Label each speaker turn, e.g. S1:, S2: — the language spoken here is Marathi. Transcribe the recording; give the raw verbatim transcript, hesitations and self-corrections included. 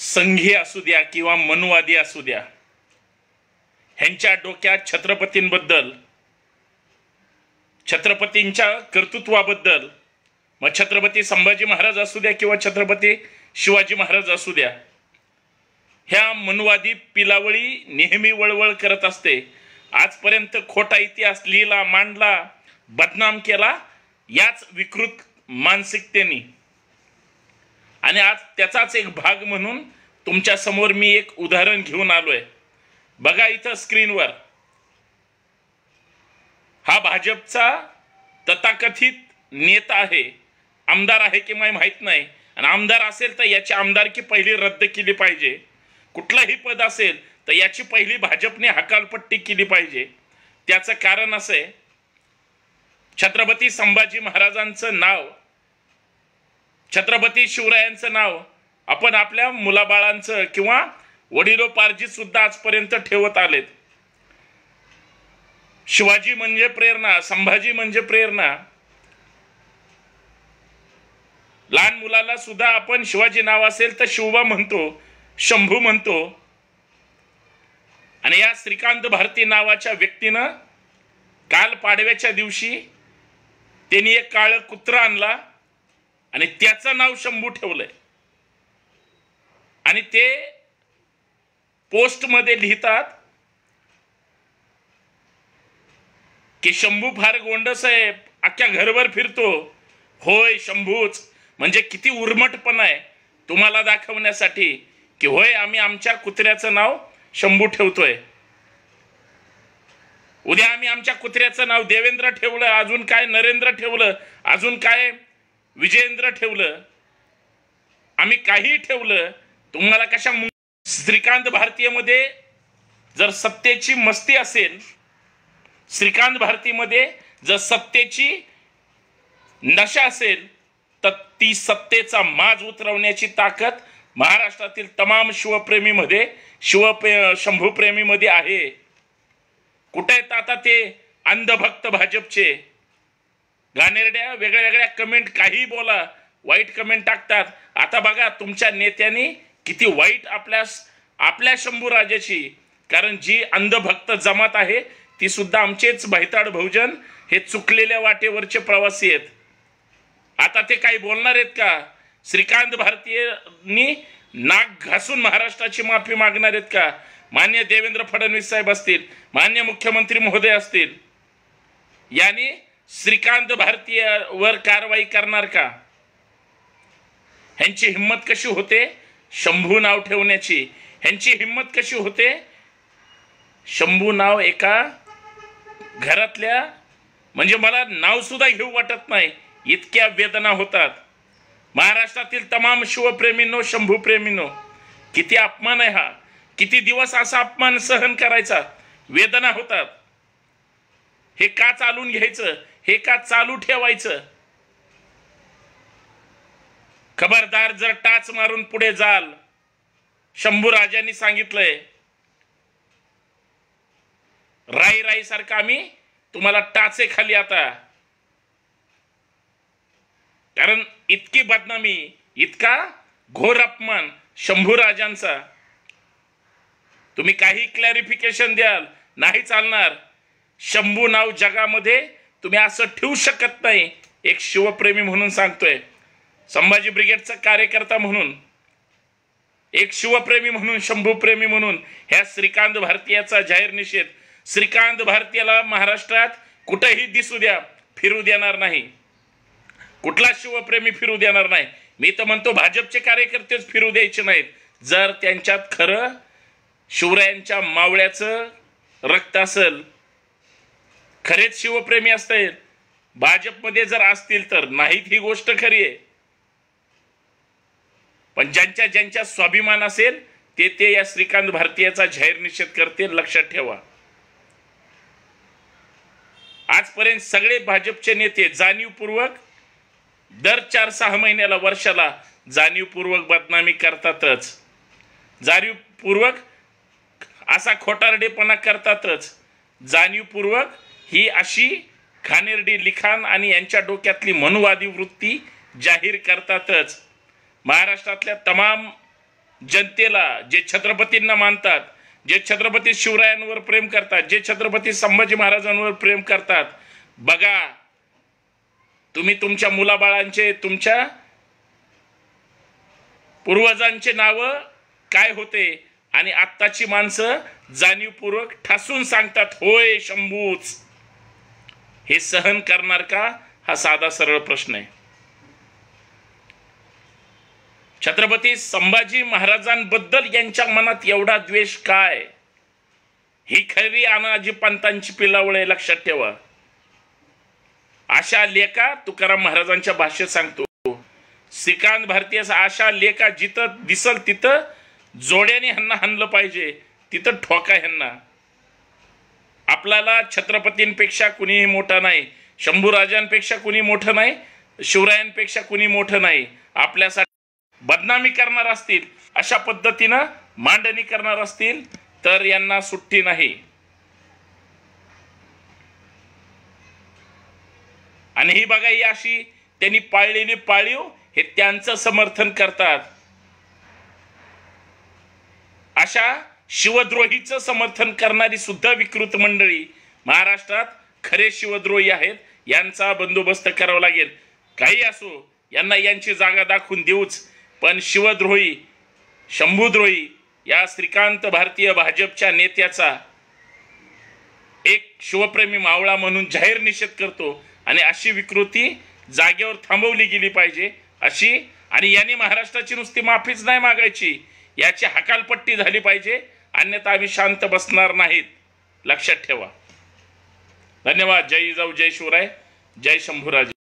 S1: संघी असू द्या किंवा मनुवादी असू द्या, ह्यांच्या डोक्यात छत्रपतींबद्दल, छत्रपतींच्या कर्तृत्वाबद्दल, मग छत्रपती संभाजी महाराज असू द्या किंवा छत्रपती शिवाजी महाराज असू द्या, ह्या मनुवादी पिलावळी नेहमी वळवळ करत असते. आजपर्यंत खोटा इतिहास लिहिला, मांडला, बदनाम केला याच विकृत मानसिकतेने. आणि आज त्याचाच एक भाग म्हणून तुमच्या समोर मी एक उदाहरण घेऊन आलोय. बघा इथं स्क्रीनवर, हा भाजपचा तथाकथित नेता आहे, आमदार आहे की नाही माहित नाही, आणि आमदार असेल तर याची आमदारकी पहिली रद्द केली पाहिजे. कुठलंही पद असेल तर याची पहिली भाजपने हकालपट्टी केली पाहिजे. त्याचं कारण असं आहे, छत्रपती संभाजी महाराजांचं नाव, छत्रपती शिवरायांचं नाव आपण आपल्या मुलाबाळांचं किंवा वडिलोपार्जित सुद्धा आजपर्यंत ठेवत आलेत. शिवाजी म्हणजे प्रेरणा, संभाजी म्हणजे प्रेरणा. लहान मुलाला सुद्धा आपण शिवाजी नाव असेल तर शिवबा म्हणतो, शंभू म्हणतो. आणि या श्रीकांत भारती नावाच्या व्यक्तीनं काल पाडव्याच्या दिवशी त्यांनी एक काळ कुत्रा आणला आणि त्याचं नाव शंभू ठेवलंय. आणि ते पोस्ट मध्ये लिहितात की शंभू फार गोंडस आहे, अख्ख्या घरभर फिरतो. होय, शंभूच. म्हणजे किती उर्मटपणा आहे तुम्हाला दाखवण्यासाठी की होय आम्ही आमच्या कुत्र्याचं नाव शंभू ठेवतोय. उद्या आम्ही आमच्या कुत्र्याचं नाव देवेंद्र ठेवलं, अजून काय नरेंद्र ठेवलं, अजून काय विजयेंद्र ठेवलं, आम्ही काही ठेवलं, तुम्हाला कशा. श्रीकांत भारतीमध्ये जर सत्तेची मस्ती असेल, श्रीकांत भारतीमध्ये जर सत्तेची नशा असेल, तर ती सत्तेचा माज उतरवण्याची ताकद महाराष्ट्रातील तमाम शिवप्रेमीमध्ये, शिव शंभूप्रेमीमध्ये आहे. कुठे आहेत आता ते अंधभक्त भाजपचे घाणेरड्या वेगळ्या वेगळ्या कमेंट, काही बोला, वाईट कमेंट टाकतात. आता बघा तुमच्या नेत्यांनी किती वाईट आपल्या आपल्या शंभू राजाची, कारण जी अंधभक्त जमात आहे ती सुद्धा आमचेच भैताड बहुजन, हे चुकलेल्या वाटेवरचे प्रवासी आहेत. आता ते काही बोलणार आहेत का? श्रीकांत भारतीयांनी नाक घासून महाराष्ट्राची माफी मागणार आहेत का? मान्य देवेंद्र फडणवीस साहेब असतील, मान्य मुख्यमंत्री महोदय असतील, यांनी श्रीकांत भारतीयावर कारवाई करणार का? ह्यांची हिम्मत कशी होते शंभू नाव ठेवण्याची? ह्यांची हिम्मत कशी होते? शंभू नाव एका घरातल्या, म्हणजे मला नाव सुद्धा घेऊ वाटत नाही, इतक्या वेदना होतात. महाराष्ट्रातील तमाम शिवप्रेमींनो, शंभूप्रेमींनो, किती अपमान आहे हा. किती दिवस असा अपमान सहन करायचा? वेदना होतात. हे का चालून घ्यायचं? हे का चालू ठेवायचं? खबरदार जर टाच मारून पुढे जाल, शंभू राजांनी सांगितलंय, राई राई सारखं आम्ही तुम्हाला टाचे खाली आता. कारण इतकी बदनामी, इतका घोर अपमान शंभू राजांचा. तुम्ही काही क्लॅरिफिकेशन द्याल, नाही चालणार. शंभू नाव जगामध्ये तुम्ही असं ठेवू शकत नाही. एक शिवप्रेमी म्हणून सांगतोय, संभाजी ब्रिगेडचा कार्यकर्ता म्हणून, एक शिवप्रेमी म्हणून, शंभूप्रेमी म्हणून ह्या श्रीकांत भारतीयाचा जाहीर निषेध. श्रीकांत भारतीयाला महाराष्ट्रात कुठेही दिसू द्या, फिरू देणार नाही. कुठला शिवप्रेमी फिरू देणार नाही. मी तर म्हणतो भाजपचे कार्यकर्तेच फिरू द्यायचे नाहीत. जर त्यांच्यात खरं शिवरायांच्या मावळ्याचं रक्त असेल, खरेच शिवप्रेमी असतील, भाजपमध्ये जर असतील तर. नाहीत ही गोष्ट खरी आहे. पण ज्यांच्या ज्यांच्या स्वाभिमान असेल ते ते या श्रीकांत भारतीयाचा जाहीर निषेध करतील, लक्षात ठेवा. आजपर्यंत सगळे भाजपचे नेते जाणीवपूर्वक दर चार सहा महिन्याला, वर्षाला जाणीवपूर्वक बदनामी करतातच, जाणीवपूर्वक असा खोटारडेपणा करतातच, जाणीवपूर्वक ही अशी घाणेरडी लिखाण आणि यांच्या डोक्यातली मनुवादी वृत्ती जाहीर करतातच. महाराष्ट्रातल्या तमाम जनतेला, जे छत्रपतींना मानतात, जे छत्रपती शिवरायांवर प्रेम करतात, जे छत्रपती संभाजी महाराजांवर प्रेम करतात, बघा तुम्ही तुमच्या मुलाबाळांचे, तुमच्या पूर्वजांचे नाव काय होते आणि आत्ताची माणसं जाणीवपूर्वक ठासून सांगतात होय शंभूच. हे सहन करणार का? हा साधा सरळ प्रश्न आहे. छत्रपती संभाजी महाराजांबद्दल यांच्या मनात एवढा द्वेष काय? ही खरी अनाजी पंतांची पिलावळ आहे, लक्षात ठेवा. आशा लेखा तुकाराम महाराजांच्या भाषेत सांगतो, श्रीकांत भारतीय आशा लेखा जिथं दिसल तिथं जोड्याने ह्यांना हाणलं पाहिजे, तिथं ठोका ह्यांना. आपल्याला छत्रपतींपेक्षा कुणीही मोठा नाही, शंभूराजांपेक्षा कुणी मोठं नाही, शिवरायांपेक्षा कुणी मोठं नाही. आपल्यासाठी बदनामी करणार असतील, अशा पद्धतीनं मांडणी करणार असतील तर यांना सुट्टी नाही. आणि ही बघा, ही अशी त्यांनी पाळलेली पाळीव हे त्यांचं समर्थन करतात. अशा शिवद्रोहीचं समर्थन करणारी सुद्धा विकृत मंडळी महाराष्ट्रात खरे शिवद्रोही आहेत. यांचा बंदोबस्त करावा लागेल. काही असो, यांना यांची जागा दाखवून देऊच, पण शिवद्रोही, शंभूद्रोही या श्रीकांत भारतीय भाजपच्या नेत्याचा एक शिवप्रेमी मावळा म्हणून जाहीर निषेध करतो. आणि अशी विकृती जागेवर थांबवली गेली पाहिजे अशी. आणि यांनी महाराष्ट्राची नुसती माफीच नाही मागायची, याची हकालपट्टी झाली पाहिजे, अन्यथा आम्ही शांत बसणार नाहीत, लक्षात ठेवा. धन्यवाद. जय जाऊ, जय शिवराय, जय शंभूराजे.